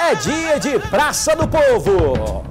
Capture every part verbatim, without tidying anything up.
é dia de Praça do Povo.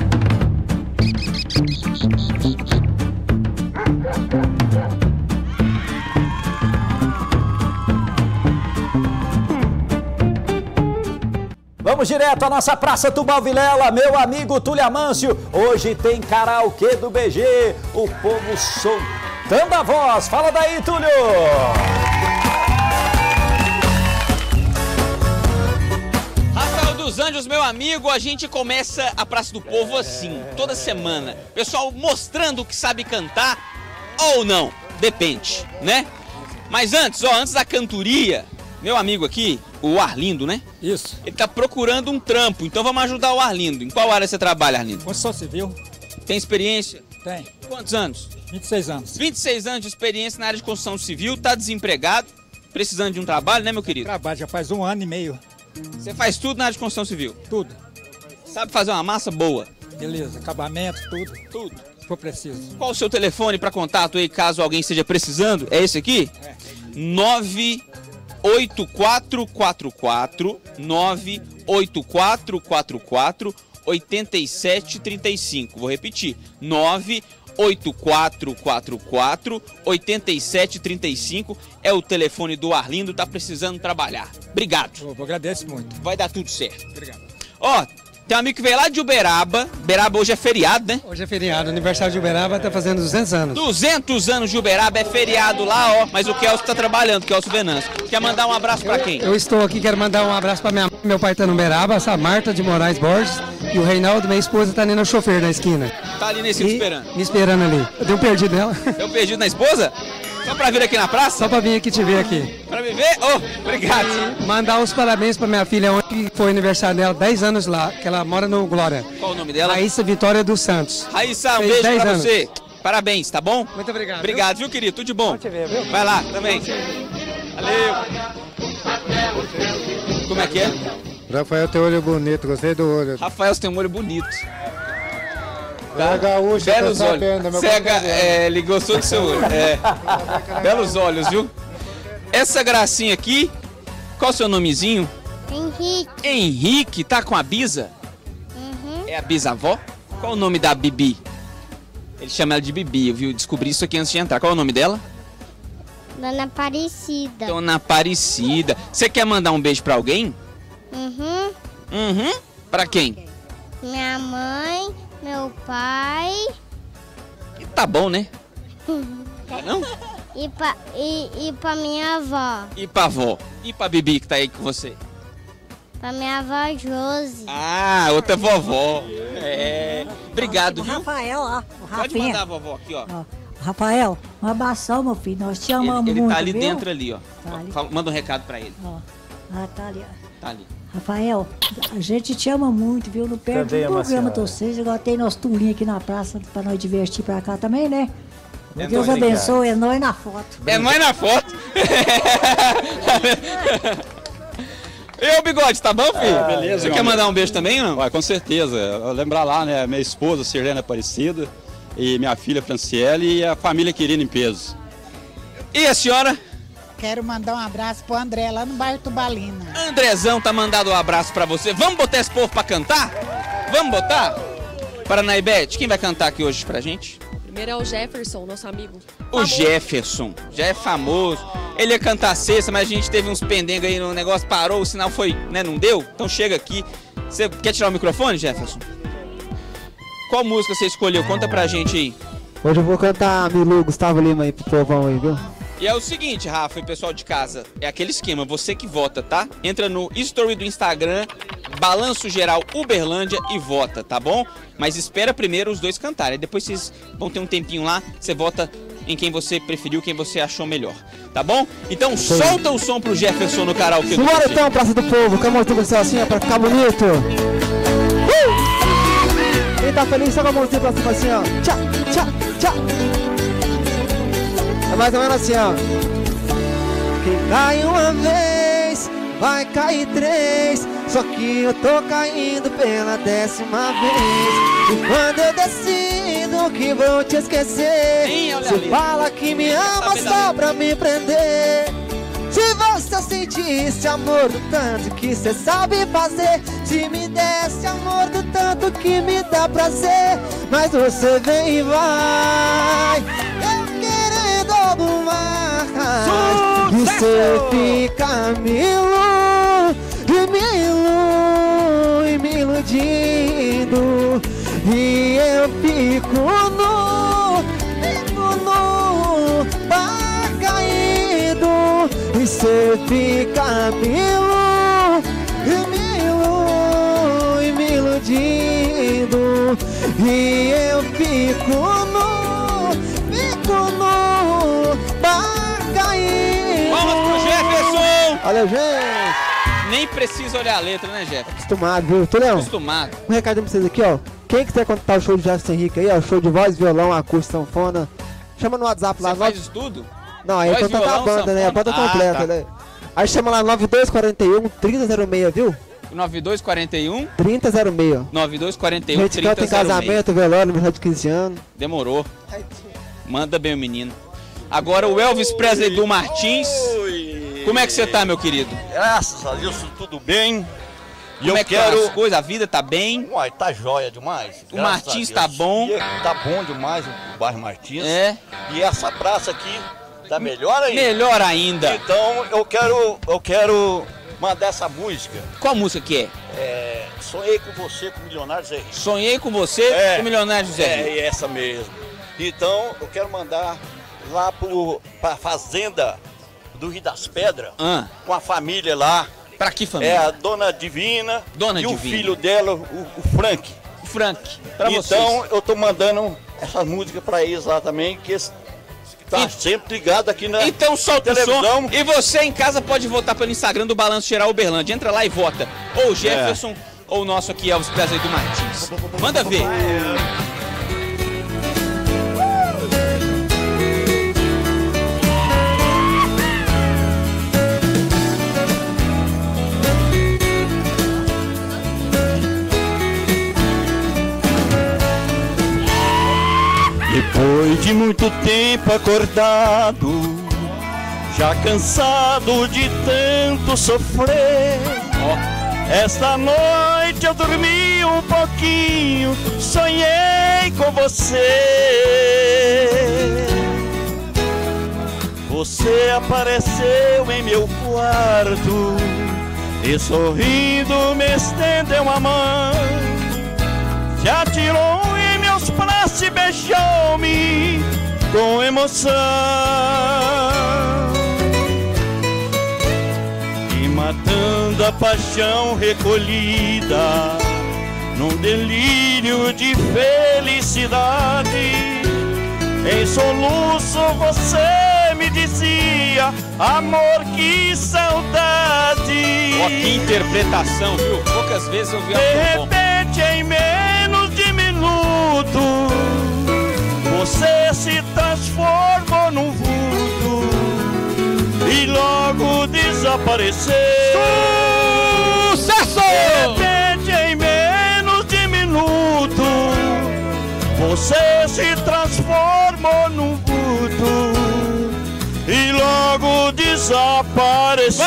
Vamos direto à nossa Praça Tubal Vilela, meu amigo Túlio Amâncio. Hoje tem karaokê do B G, o povo soltando a voz. Fala daí, Túlio! Rafael dos Anjos, meu amigo, a gente começa a Praça do Povo assim, toda semana. Pessoal mostrando que sabe cantar ou não, depende, né? Mas antes, ó, antes da cantoria, meu amigo aqui, o Arlindo, né? Isso. Ele tá procurando um trampo, então vamos ajudar o Arlindo. Em qual área você trabalha, Arlindo? Construção civil? Tem experiência? Tem. Quantos anos? vinte e seis anos. vinte e seis anos de experiência na área de construção civil, tá desempregado, precisando de um trabalho, né, meu querido? Trabalho já faz um ano e meio. Você faz tudo na área de construção civil? Tudo. Sabe fazer uma massa boa? Beleza, acabamento, tudo. Tudo. Se for preciso. Qual o seu telefone para contato aí, caso alguém esteja precisando? É esse aqui? É. nove oito quatro quatro quatro nove oito quatro quatro quatro oito sete três cinco. Vou repetir. nove oito quatro quatro quatro oito sete três cinco é o telefone do Arlindo, tá precisando trabalhar. Obrigado. Eu agradeço muito. Vai dar tudo certo. Obrigado. Ó, tem um amigo que veio lá de Uberaba. Uberaba hoje é feriado, né? Hoje é feriado, o aniversário de Uberaba tá fazendo duzentos anos. duzentos anos de Uberaba, é feriado lá, ó. Mas o Kelso tá trabalhando, Kelso Venâncio. Quer mandar um abraço pra quem? Eu estou aqui, quero mandar um abraço pra minha mãe, meu pai tá no Uberaba, essa Marta de Moraes Borges, e o Reinaldo, minha esposa, tá ali no chofer na esquina. Tá ali nesse esperando. Me esperando ali. Eu dei um perdido nela. Deu perdido na esposa? Só pra vir aqui na praça? Só pra vir aqui te ver aqui. Pra me ver? Oh, obrigado. Mandar os parabéns pra minha filha ontem, que foi aniversário dela, dez anos lá, que ela mora no Glória. Qual o nome dela? Raíssa Vitória dos Santos. Raíssa, um Fez beijo dez pra anos. você. Parabéns, tá bom? Muito obrigado. Obrigado, viu, querido? Tudo de bom. te ver, viu? Vai lá, também. Valeu. Como é que é? Rafael tem olho bonito, gostei do olho. Rafael, você tem um olho bonito. Tá? É gaúcho, Belos tô olhos. sabendo, meu Você é ga- companheiro. é, ele gostou do seu olho. É. Belos olhos, viu? Essa gracinha aqui, qual o seu nomezinho? Henrique. Henrique, tá com a Bisa? Uhum. É a bisavó? Qual o nome da Bibi? Ele chama ela de Bibi, eu vi, descobri isso aqui antes de entrar. Qual é o nome dela? Dona Aparecida. Dona Aparecida. Você quer mandar um beijo pra alguém? Uhum. Uhum. Pra quem? Minha mãe, meu pai E tá bom, né? Tá não? e pra, e, e pra minha avó. E pra avó? E pra Bibi que tá aí com você? Pra minha avó Josi. Ah, outra vovó. É. Obrigado, O viu? Rafael, ó. O Pode Rafinha. mandar a vovó aqui, ó. Ó, Rafael, um abração, meu filho. Nós te amamos Ele, ele muito, tá ali viu? dentro ali, ó. Tá ali. Fala- Manda um recado pra ele. Ó, ah, tá ali, ó. Tá ali. Rafael, a gente te ama muito, viu? Não perde Também um ama a programa de senhora. vocês. Agora tem nosso tulinho aqui na praça pra nós divertir pra cá também, né? É Deus nóis, abençoe, é nós na foto. É nós na foto. E o Bigode, tá bom, filho? Ah, beleza, Você meu quer amigo. mandar um beijo também ou não? Ué, com certeza. Eu lembrar lá, né, minha esposa, Sirlene Aparecida, e minha filha, Franciele, e a família Quirino em peso. E a senhora? Quero mandar um abraço pro André, lá no bairro Tubalina. Andrezão tá mandando um abraço pra você. Vamos botar esse povo pra cantar? Vamos botar? Paranaibete, quem vai cantar aqui hoje pra gente? Primeiro é o Jefferson, nosso amigo. O Jefferson, já é famoso. Ele ia cantar sexta, mas a gente teve uns pendengos aí no negócio, parou, o sinal foi, né, não deu? Então chega aqui. Você quer tirar o microfone, Jefferson? Qual música você escolheu? Conta pra gente aí. Hoje eu vou cantar Milu, Gustavo Lima aí pro povão aí, viu? E é o seguinte, Rafa e pessoal de casa, é aquele esquema, você que vota, tá? Entra no story do Instagram, Balanço Geral Uberlândia e vota, tá bom? Mas espera primeiro os dois cantarem, depois vocês vão ter um tempinho lá, você vota em quem você preferiu, quem você achou melhor, tá bom? Então solta o som pro Jefferson no karaokê. do Bora Brasil. então, Praça do Povo, com a mão tudo assim, ó, pra ficar bonito. Uh! Quem tá feliz, só com a mãozinha pra cima assim, ó. Tchau, tchau, tchau. É mais ou menos assim, ó. Quem cai uma vez, vai cair três. Só que eu tô caindo pela décima vez. E quando eu decido que vou te esquecer, Sim, olha você ali. fala que me ama saber da só pra me prender. Se você sentisse amor do tanto que você sabe fazer, Se me desse amor do tanto que me dá prazer, mas você vem e vai, eu querendo algo mais. E você fica me ilu, me ilu, e me iludindo, e eu fico no, fico no bar caído, e você fica me ilu, me ilu, e me iludindo, e eu fico no, fico no bar caído. Vamos pro Jefferson! Olha, gente! Nem precisa olhar a letra, né, Jefferson? Acostumado, viu? Tulião? Acostumado. Um recadinho pra vocês aqui, ó. Quem quiser contratar o show de Jefferson Henrique aí, ó, show de voz, violão, acústico, sanfona, chama no WhatsApp lá. Você faz isso tudo? Não, aí voz, contratar a banda, né? A banda ah, completa, tá. né? Aí chama lá nove dois quatro um, três zero seis, viu? nove dois quatro um, trinta zero seis. nove dois quatro um, A gente canta em casamento, velório, aniversário de quinze anos. Demorou. Manda bem o menino. Agora o Elvis Presley do Martins. Oi. Como é que você tá, meu querido? Graças a Deus, tudo bem. E Como eu é que quero... tá as coisas? A vida tá bem? Uai, tá jóia demais. O Martins tá bom. E tá bom demais o bairro Martins. É. E essa praça aqui tá melhor ainda. Melhor ainda. Então eu quero, eu quero mandar essa música. Qual música que é? É, Sonhei com você com o Milionário Zé Rico. Sonhei com você É. com o Milionário José Rico. É, essa mesmo. Então eu quero mandar lá pro, pra fazenda do Rio das Pedras, Ah. com a família lá. Pra que família? É a Dona Divina Dona e Divina. o filho dela, o, o Frank. O Frank, pra então vocês. eu tô mandando essa música pra eles lá também, que eles tá E- sempre ligado aqui na Então solta o televisão. som. E você em casa pode votar pelo Instagram do Balanço Geral Uberlândia. Entra lá e vota. Ou o Jefferson, ou o nosso aqui, Elvis Presley do Martins. Manda ver. Depois de muito tempo acordado, já cansado de tanto sofrer, esta noite eu dormi um pouquinho, sonhei com você. Você apareceu em meu quarto e sorrindo me estendeu a mão, se atirou em meus braços e beijou-me com emoção. E matando a paixão recolhida num delírio de felicidade, em soluço você me dizia: amor, que saudade. Ó, que interpretação, viu? Poucas vezes eu vi De algo bom. repente, em menos de minuto, você se transformou num vulto e logo desapareceu. Sucesso! De repente, em menos de minuto, você se transformou num vulto e logo desapareceu.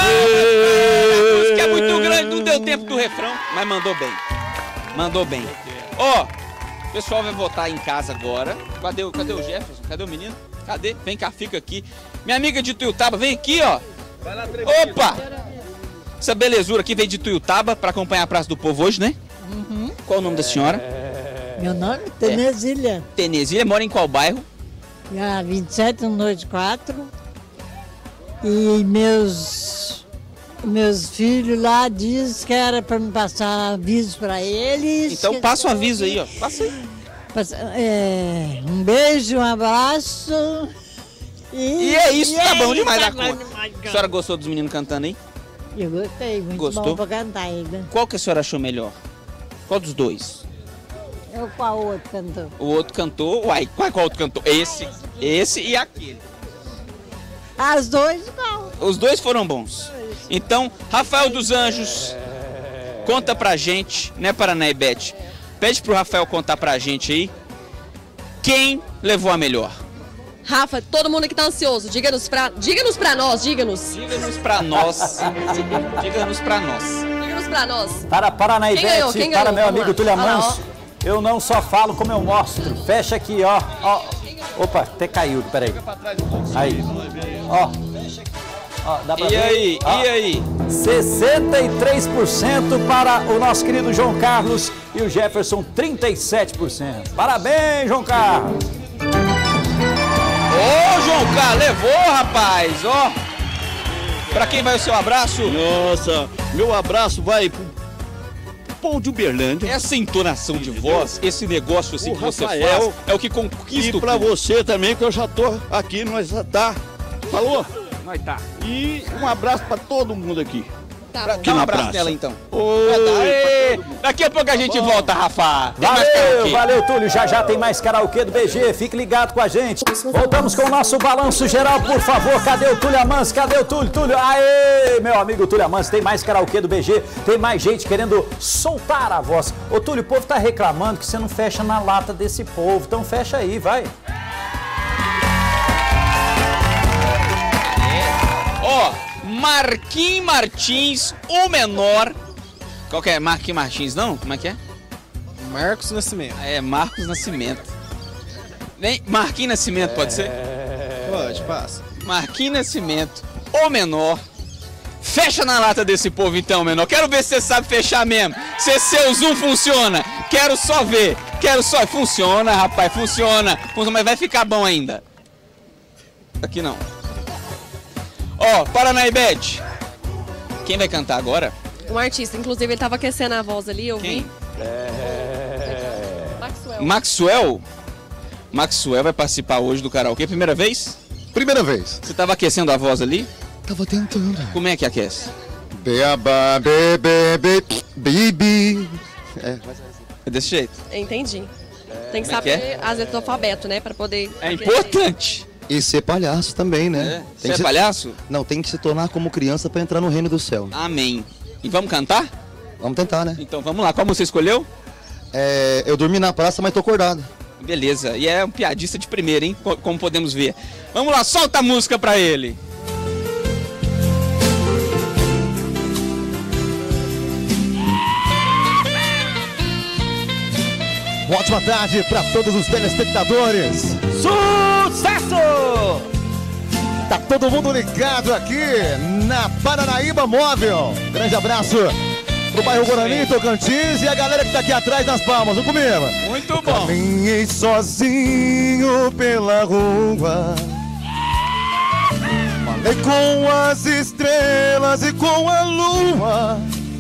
A música é muito grande, não deu tempo do refrão, mas mandou bem. Mandou bem. Ó, o pessoal vai votar em casa agora. Cadê, o- cadê o Jefferson? Cadê o menino? Cadê? Vem cá, fica aqui. Minha amiga de Tuiutaba, vem aqui, ó. Opa! Essa belezura aqui veio de Tuiutaba para acompanhar a Praça do Povo hoje, né? Uhum. Qual o nome da senhora? Meu nome é Tenesília. Tenesília, mora em qual bairro? Já vinte e sete, noite quatro. E meus, meus filhos lá dizem que era para me passar aviso para eles. Então passa o aviso aí, ó. Passa aí. Passa- é, um beijo, um abraço. E, E é isso, e tá é bom isso, demais tá da bom conta. demais, A senhora gostou dos meninos cantando aí? Eu gostei, muito Gostou? bom pra cantar ainda. Qual que a senhora achou melhor? Qual dos dois? Eu qual outro cantor? O outro cantor, uai, qual, qual outro cantor? Esse, esse e aquele. As dois igual. Os dois foram bons. Então, Rafael dos Anjos, conta pra gente, né, Paraná e Beth? Pede pro Rafael contar pra gente aí quem levou a melhor. Rafa, todo mundo que tá ansioso, diga-nos pra, diga-nos pra nós, diga-nos. Diga-nos pra nós. Diga-nos pra nós. Diga-nos pra nós. Para Paranaibete, Quem para ganhou? meu Vamos amigo lá. Túlio Olha lá, Amâncio. Eu não só falo como eu mostro. Fecha aqui, ó. ó. Opa, até caiu, peraí. Aí. Ó. Ó, dá pra E ver? aí, Ó. e aí? sessenta e três por cento para o nosso querido João Carlos e o Jefferson trinta e sete por cento. Parabéns, João Carlos. Ô, João Carlos, levou, rapaz, ó. Pra quem vai o seu abraço? Nossa, meu abraço vai pro povo de Uberlândia. Essa entonação de voz, esse negócio assim O que você Rafael, faz, é o que conquista E o pra público. você também, que eu já tô aqui, nós já tá. Falou? Nós tá. E um abraço pra todo mundo aqui. Tá Dá Aqui um na abraço praça. nela então. Oi. Aê, daqui a pouco a gente volta, Rafa. Tem mais Valeu, karaokê. valeu, Túlio. Já já tem mais karaokê do B G. Fique ligado com a gente. Voltamos com o nosso balanço geral, por favor. Cadê o Túlio Amâncio? Cadê o Túlio? Túlio, aê, meu amigo Túlio Amâncio. Tem mais karaokê do B G. Tem mais gente querendo soltar a voz. Ô, Túlio, o povo tá reclamando que você não fecha na lata desse povo. Então fecha aí, vai. Ó, Marquinhos Martins, o menor. Qual que é? Marquinhos Martins, não? Como é que é? Marcos Nascimento. É, Marcos Nascimento. Nem Marquinhos Nascimento, pode ser? Pode, passa. Marquinhos Nascimento, o menor. Fecha na lata desse povo então, menor. Quero ver se você sabe fechar mesmo. Se seu zoom funciona. Quero só ver. Quero só... Funciona, rapaz, funciona. Funciona, mas vai ficar bom ainda. Aqui não. Ó, Paranaibete. Quem vai cantar agora? Um artista, inclusive ele tava aquecendo a voz ali, eu Quem? vi. Maxwell. Maxwell? Maxwell vai participar hoje do karaokê. Primeira vez? Primeira vez. Você tava aquecendo a voz ali? Tava tentando. Como é que aquece? Beaba, bebe, bebe, bibi. É, É desse jeito? Entendi. Tem que Como é que saber as letras do alfabeto, né? Pra poder... É importante. E ser palhaço também, né? É. Tem Você que é se- palhaço? Não, tem que se tornar como criança pra entrar no reino do céu. Amém. E vamos cantar? Vamos tentar, né? Então vamos lá. Qual você escolheu? É, eu dormi na praça, mas tô acordado. Beleza. E é um piadista de primeira, hein? Co- Como podemos ver. Vamos lá, solta a música pra ele. Uma ótima tarde para todos os telespectadores. Sucesso! Tá todo mundo ligado aqui na Paranaíba Móvel. Grande abraço pro bairro Guarani, Tocantins e a galera que tá aqui atrás das palmas. Vamos comigo. Muito bom. Caminhei sozinho pela rua. Falei com as estrelas e com a lua.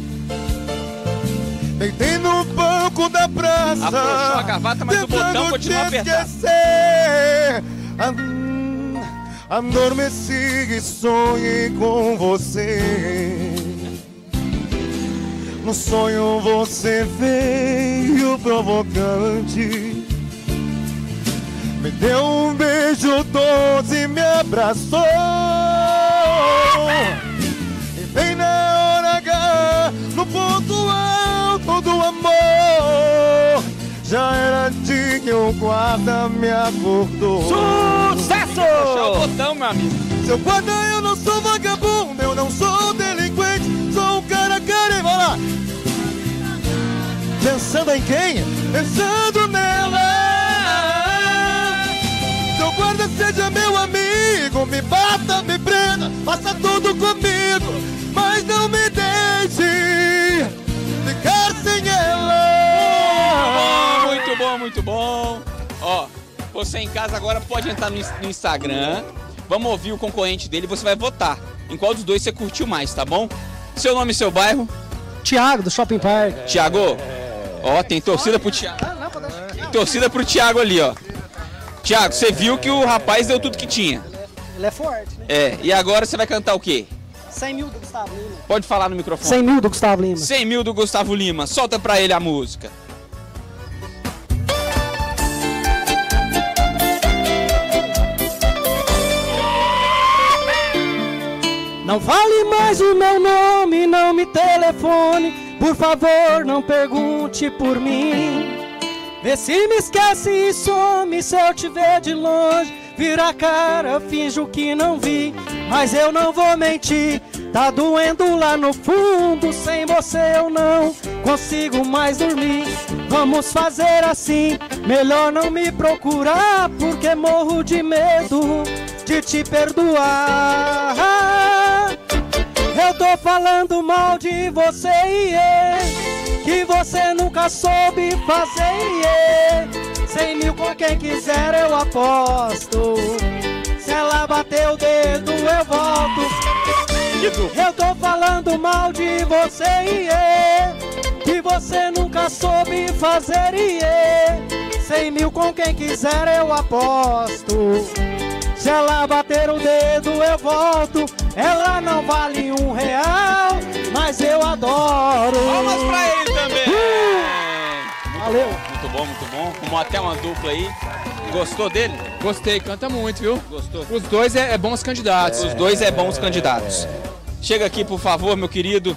Deitei no banco da praça. Afrouxou a gravata, mas o botão tentando continua te apertado. esquecer. Ad- Adormeci e sonhei com você. No sonho você veio provocante. Me deu um beijo doce e me abraçou. E bem na hora H, no ponto alto do amor, já era dia que o guarda me acordou. Sucesso! Puxar o botão, meu amigo. Seu guarda, eu não sou vagabundo, eu não sou delinquente, sou um cara carente. Vai lá! Pensando em quem? Pensando nela. Seu guarda, seja meu amigo, me bata, me prenda, faça tudo comigo, mas não me deixe ficar sem ela. Muito bom, muito bom. Ó, você em casa agora pode entrar no, no Instagram. Vamos ouvir o concorrente dele e você vai votar. Em qual dos dois você curtiu mais, tá bom? Seu nome e seu bairro? Tiago, do Shopping Park. Tiago? Ó, tem torcida pro Tiago. Tem torcida pro Tiago ali, ó. Tiago, você viu que o rapaz deu tudo que tinha. Ele é forte, né? É, e agora você vai cantar o quê? cem mil do Gustavo Lima. Pode falar no microfone. cem mil do Gustavo Lima. cem mil do Gustavo Lima. Solta pra ele a música. Não fale mais o meu nome, não me telefone. Por favor, não pergunte por mim. Vê se me esquece e some se eu te ver de longe. Vira a cara, finjo que não vi, mas eu não vou mentir. Tá doendo lá no fundo, sem você eu não consigo mais dormir. Vamos fazer assim, melhor não me procurar, porque morro de medo de te perdoar. Eu tô falando mal de você, iê, que você nunca soube fazer, iê. Cem mil com quem quiser eu aposto, se ela bater o dedo eu volto. Eu tô falando mal de você, iê, que você nunca soube fazer, iê. Cem mil com quem quiser eu aposto, se ela bater o dedo eu volto. Ela não vale um real, mas eu adoro. Palmas pra ele também. Uh! Valeu. Muito bom, muito bom. Como até uma dupla aí. Gostou dele? Gostei, canta muito, viu? Gostou? Os dois é, é bons candidatos. Os dois é bons candidatos. Chega aqui, por favor, meu querido.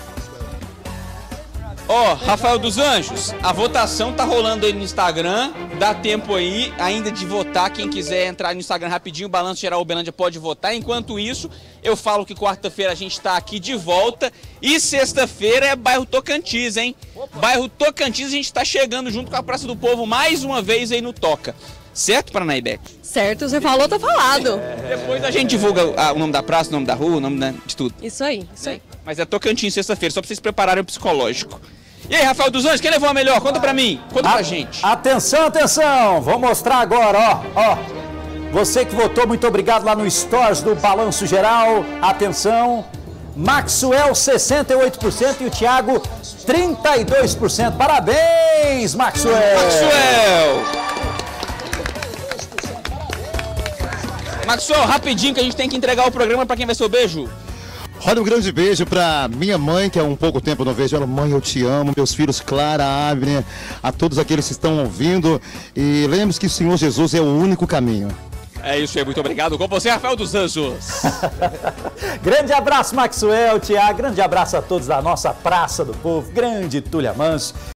Ó, oh, Rafael dos Anjos, a votação tá rolando aí no Instagram. Dá tempo aí ainda de votar. Quem quiser entrar no Instagram rapidinho, o Balanço Geral Uberlândia pode votar. Enquanto isso, eu falo que quarta-feira a gente tá aqui de volta. E sexta-feira é bairro Tocantins, hein? Opa. Bairro Tocantins, a gente tá chegando junto com a Praça do Povo mais uma vez aí no Toca. Certo, Paranaíbeck? Certo, você falou, tá falado. É. Depois a gente divulga ah, o nome da praça, o nome da rua, o nome da, de tudo. Isso aí, isso aí. Mas é Tocantins sexta-feira, só pra vocês prepararem o psicológico. E aí, Rafael dos Anjos, quem levou a melhor? Conta pra mim, conta a, pra gente. Atenção, atenção, vou mostrar agora, ó, ó. Você que votou, muito obrigado lá no Stories do Balanço Geral. Atenção, Maxwell sessenta e oito por cento e o Thiago trinta e dois por cento. Parabéns, Maxwell! Maxwell! Maxwell, rapidinho que a gente tem que entregar o programa pra quem vai ser o beijo. Olha, um grande beijo pra minha mãe, que há um pouco tempo eu não vejo ela. Mãe, eu te amo. Meus filhos, Clara, Abner, a todos aqueles que estão ouvindo. E lembre-se que o Senhor Jesus é o único caminho. É isso aí, muito obrigado. Com você, Rafael dos Anjos. Grande abraço, Maxwell, Tiago. Grande abraço a todos da nossa Praça do Povo. Grande Túlio Amanso.